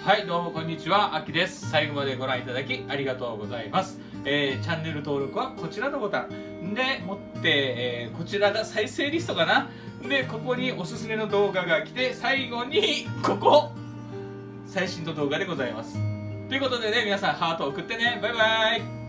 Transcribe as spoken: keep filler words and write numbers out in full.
はい、どうもこんにちは、あきです。最後までご覧いただきありがとうございます。えー、チャンネル登録はこちらのボタンでもって、えー、こちらが再生リストかな。で、ここにおすすめの動画が来て、最後にここ最新の動画でございます。ということでね、皆さんハートを送ってね。バイバイ。